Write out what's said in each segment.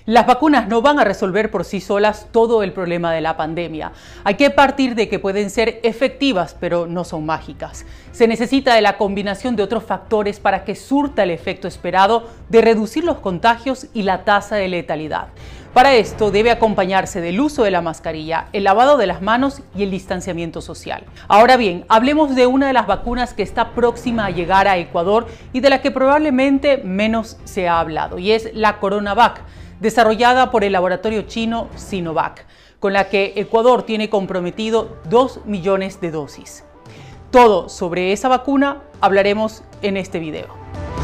Las vacunas no van a resolver por sí solas todo el problema de la pandemia. Hay que partir de que pueden ser efectivas, pero no son mágicas. Se necesita de la combinación de otros factores para que surta el efecto esperado de reducir los contagios y la tasa de letalidad. Para esto debe acompañarse del uso de la mascarilla, el lavado de las manos y el distanciamiento social. Ahora bien, hablemos de una de las vacunas que está próxima a llegar a Ecuador y de la que probablemente menos se ha hablado, y es la CoronaVac, desarrollada por el laboratorio chino Sinovac, con la que Ecuador tiene comprometido 2 millones de dosis. Todo sobre esa vacuna hablaremos en este video.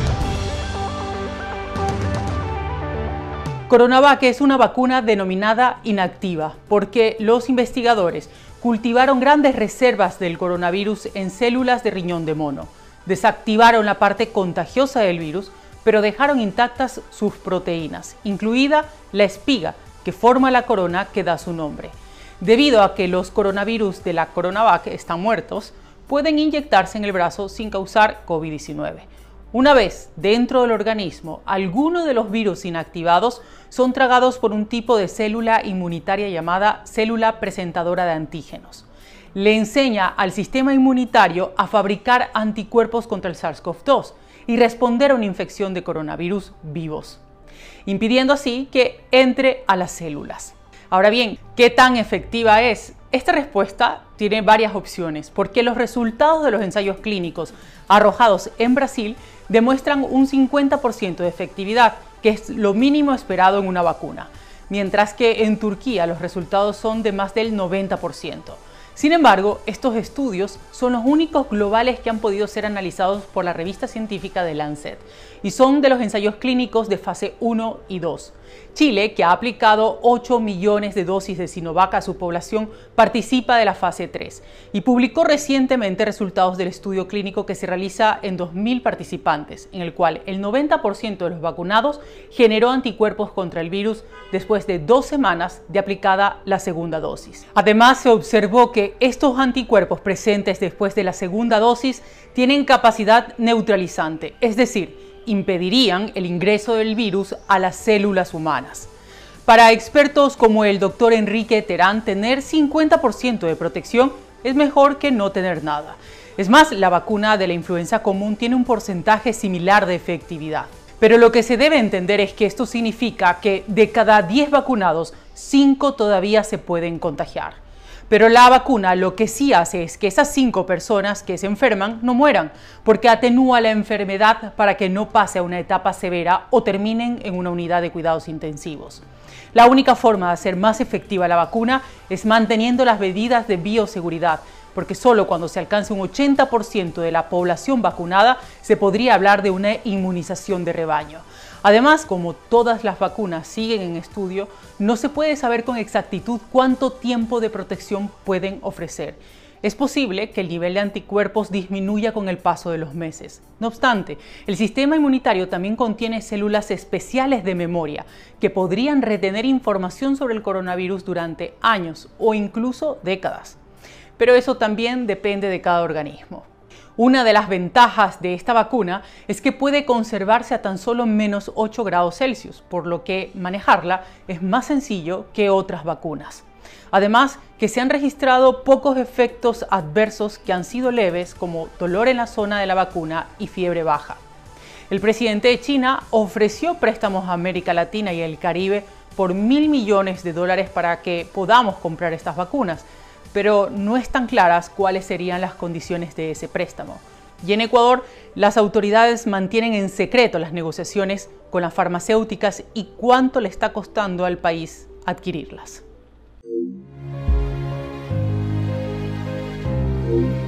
CoronaVac es una vacuna denominada inactiva porque los investigadores cultivaron grandes reservas del coronavirus en células de riñón de mono. Desactivaron la parte contagiosa del virus, pero dejaron intactas sus proteínas, incluida la espiga que forma la corona que da su nombre. Debido a que los coronavirus de la CoronaVac están muertos, pueden inyectarse en el brazo sin causar COVID-19. Una vez dentro del organismo, algunos de los virus inactivados son tragados por un tipo de célula inmunitaria llamada célula presentadora de antígenos. Le enseña al sistema inmunitario a fabricar anticuerpos contra el SARS-CoV-2 y responder a una infección de coronavirus vivos, impidiendo así que entre a las células. Ahora bien, ¿qué tan efectiva es? Esta respuesta tiene varias opciones, porque los resultados de los ensayos clínicos arrojados en Brasil demuestran un 50% de efectividad, que es lo mínimo esperado en una vacuna, mientras que en Turquía los resultados son de más del 90%. Sin embargo, estos estudios son los únicos globales que han podido ser analizados por la revista científica The Lancet y son de los ensayos clínicos de fase 1 y 2. Chile, que ha aplicado 8 millones de dosis de Sinovac a su población, participa de la fase 3 y publicó recientemente resultados del estudio clínico que se realiza en 2.000 participantes, en el cual el 90% de los vacunados generó anticuerpos contra el virus después de 2 semanas de aplicada la segunda dosis. Además, se observó que estos anticuerpos presentes después de la segunda dosis tienen capacidad neutralizante, es decir, impedirían el ingreso del virus a las células humanas. Para expertos como el doctor Enrique Terán, tener 50% de protección es mejor que no tener nada. Es más, la vacuna de la influenza común tiene un porcentaje similar de efectividad. Pero lo que se debe entender es que esto significa que de cada 10 vacunados, 5 todavía se pueden contagiar. Pero la vacuna lo que sí hace es que esas 5 personas que se enferman no mueran, porque atenúa la enfermedad para que no pase a una etapa severa o terminen en una unidad de cuidados intensivos. La única forma de hacer más efectiva la vacuna es manteniendo las medidas de bioseguridad, porque solo cuando se alcance un 80% de la población vacunada se podría hablar de una inmunización de rebaño. Además, como todas las vacunas siguen en estudio, no se puede saber con exactitud cuánto tiempo de protección pueden ofrecer. Es posible que el nivel de anticuerpos disminuya con el paso de los meses. No obstante, el sistema inmunitario también contiene células especiales de memoria que podrían retener información sobre el coronavirus durante años o incluso décadas. Pero eso también depende de cada organismo. Una de las ventajas de esta vacuna es que puede conservarse a tan solo menos 8 grados Celsius, por lo que manejarla es más sencillo que otras vacunas. Además, que se han registrado pocos efectos adversos que han sido leves, como dolor en la zona de la vacuna y fiebre baja. El presidente de China ofreció préstamos a América Latina y el Caribe por $1.000 millones para que podamos comprar estas vacunas, pero no están claras cuáles serían las condiciones de ese préstamo. Y en Ecuador, las autoridades mantienen en secreto las negociaciones con las farmacéuticas y cuánto le está costando al país adquirirlas.